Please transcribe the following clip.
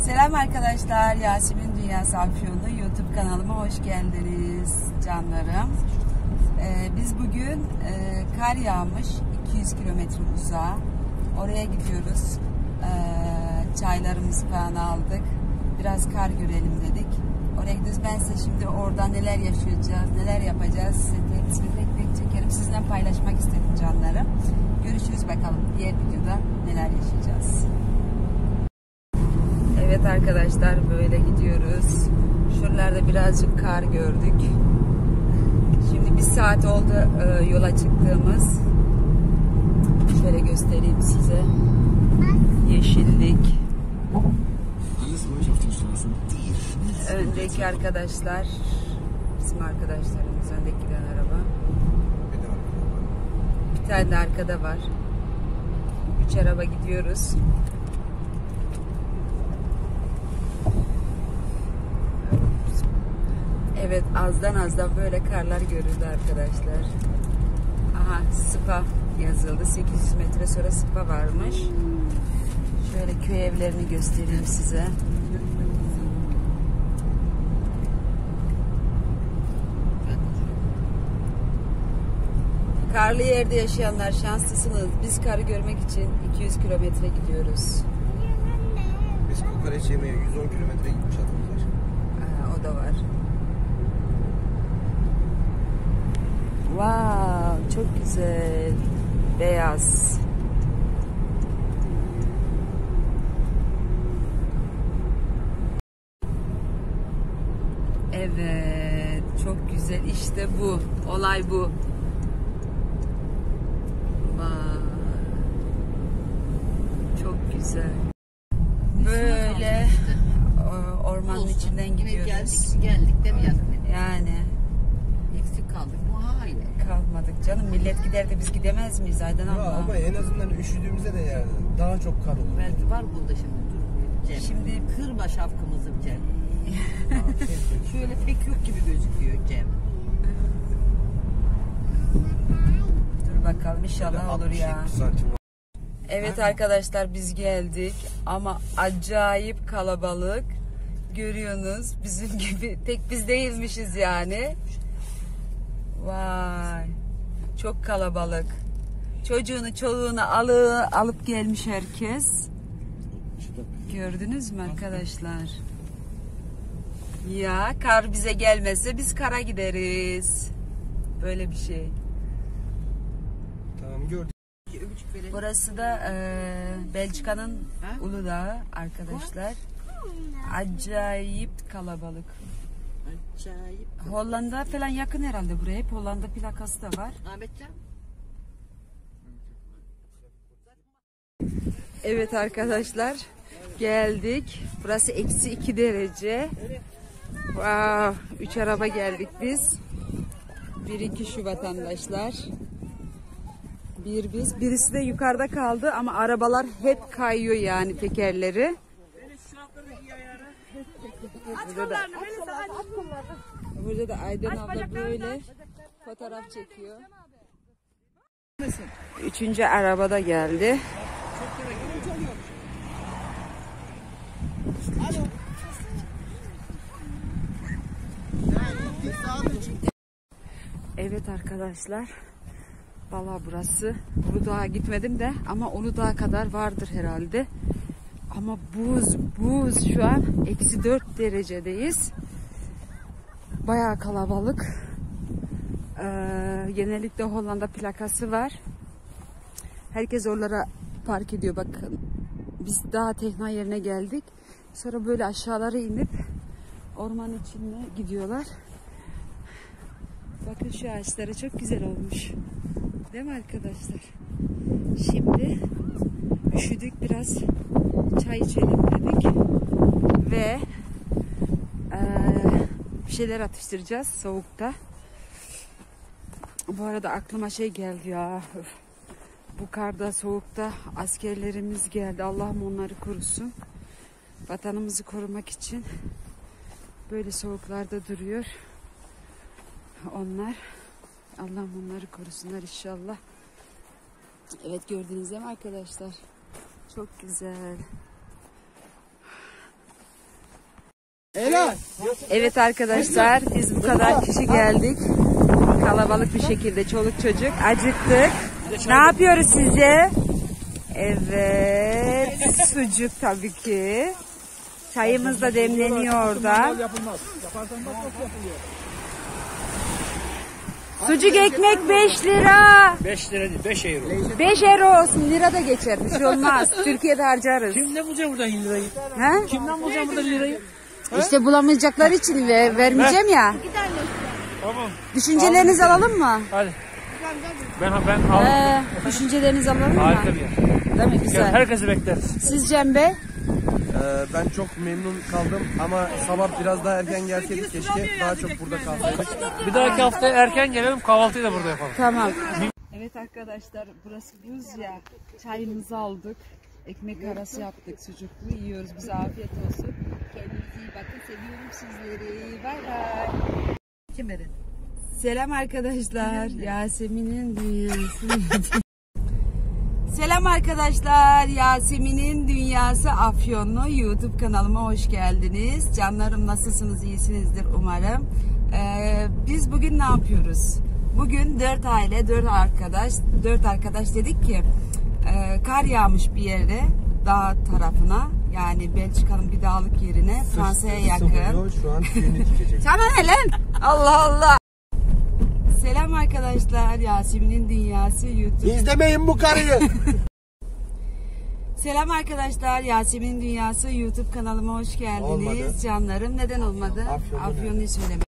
Selam arkadaşlar, Yasemin Dünyası Afyonlu YouTube kanalıma hoş geldiniz canlarım. Biz bugün kar yağmış 200 kilometre uzağa. Oraya gidiyoruz. Çaylarımızı falan aldık. Biraz kar görelim dedik. Oraya gidiyoruz. Ben size şimdi orada neler yaşayacağız, neler yapacağız size hepsini tek tek çekerim. Sizinle paylaşmak istedim canlarım. Görüşürüz bakalım diğer videoda neler yaşayacağız. Evet arkadaşlar, böyle gidiyoruz. Şuralarda birazcık kar gördük. Şimdi bir saat oldu yola çıktığımız. Şöyle göstereyim size. Yeşillik. Öndeki arkadaşlar, bizim arkadaşlarımız, öndeki giden araba. Bir tane de arkada var. 3 araba gidiyoruz. Evet, azdan böyle karlar görüldü arkadaşlar. Aha, Spa yazıldı. 800 metre sonra Spa varmış. Şöyle köy evlerini göstereyim size. Karlı yerde yaşayanlar şanslısınız. Biz karı görmek için 200 kilometre gidiyoruz. Biz kokoreç yemeye 110 kilometre gitmiş adamlar. O da var. Wow, çok güzel. Beyaz. Evet, çok güzel. İşte bu. Olay bu. Çok güzel. Böyle ormanın içinden gidiyoruz. Geldik de mi Yani. Eksik kaldık mı? Hayır. Kalmadık canım. Millet gider de biz gidemez miyiz Aydan abla? Ama en azından üşüdüğümüzde de yani daha çok kar olur. Belki var burada şimdi. Dur Cem. Şimdi Kırma şapkamızı Cem. Şöyle pek yok gibi gözüküyor Cem. dur bakalım, inşallah olur ya. Santim. Evet arkadaşlar, biz geldik ama acayip kalabalık. Görüyorsunuz, bizim gibi tek biz değilmişiz yani. Vay, çok kalabalık. Çocuğunu çoluğunu alıp gelmiş herkes. Gördünüz mü arkadaşlar? Ya kar bize gelmezse biz kara gideriz. Böyle bir şey. Tamam, gördük. Burası da Belçika'nın Uludağ'ı arkadaşlar. Acayip kalabalık. Acayip. Hollanda falan yakın herhalde buraya. Hep Hollanda plakası da var. Ahmetcan. Evet arkadaşlar, geldik. Burası -2 derece. Wow, 3 araba geldik biz. 1-2 şu vatandaşlar. Birisi de yukarıda kaldı ama arabalar hep kayıyor yani, tekerleri. Burada da Aydan abla böyle fotoğraf çekiyor. 3. araba da geldi. Evet arkadaşlar, vallahi burası, Uludağ'a gitmedim de ama Uludağ'a kadar vardır herhalde. Ama buz şu an -4 derecedeyiz. Bayağı kalabalık. Genellikle Hollanda plakası var. Herkes oralara park ediyor. Bakın, biz daha tekne yerine geldik. Sonra böyle aşağılara inip ormanın içine gidiyorlar. Bakın şu ağaçlara, çok güzel olmuş. Değil mi arkadaşlar? Şimdi üşüdük, biraz çay içelim dedik. Ve bir şeyler atıştıracağız soğukta. Bu arada aklıma şey geldi ya. Bu karda, soğukta askerlerimiz geldi. Allah'ım onları korusun. Vatanımızı korumak için böyle soğuklarda duruyor. Onlar. Allah'ım onları korusunlar inşallah. Evet, gördünüz değil mi arkadaşlar? Çok güzel. Evet arkadaşlar, biz bu kadar kişi geldik. Kalabalık bir şekilde, çoluk çocuk. Acıktık. Ne yapıyoruz sizce? Evet, sucuk tabii ki. Çayımız da demleniyor orada. Sucuk ekmek 5 lira. 5 lira değil, 5 euro. 5 euro olsun, lira da geçer. Bir şey olmaz. Türkiye'de harcarız. Kimden bulacak buradan 1 lirayı? He? Kimden bulacak buradan 1 lirayı? İşte bulamayacaklar için vermeyeceğim ya. Tamam. Düşüncelerinizi alalım mı? Hadi. Ben aldım. Düşüncelerinizi alalım mı? Harika bir yer. Değil mi? Güzel. Herkesi bekleriz. Siz Cem Bey? Ben çok memnun kaldım ama sabah biraz daha erken gelseydik keşke daha çok burada kalsaydık. Bir dahaki hafta erken gelelim, kahvaltıyı da burada yapalım. Tamam. Evet arkadaşlar, burası buz ya. Çayımızı aldık. Ekmek arası yaptık, sucuklu yiyoruz. Bize afiyet olsun. Kendinize iyi bakın. Seviyorum sizleri. Bay bay. Kim verin? Selam arkadaşlar. Yasemin'in dünyası. Selam arkadaşlar. Yasemin'in Dünyası Afyonlu YouTube kanalıma hoş geldiniz. Canlarım, nasılsınız? İyisinizdir umarım. Biz bugün ne yapıyoruz? Bugün 4 aile, 4 arkadaş dedik ki kar yağmış bir yere, dağ tarafına, yani Belçika'nın bir dağlık yerine, Fransa'ya yakın. Şu an suyunu içecek. Sana ne lan? Allah Allah. Selam arkadaşlar. Yasemin'in Dünyası YouTube. İzlemeyin bu karıyı. Selam arkadaşlar. Yasemin'in Dünyası YouTube kanalıma hoş geldiniz. Olmadı. Canlarım, neden olmadı? Afyon'u Afyon'u söylemek.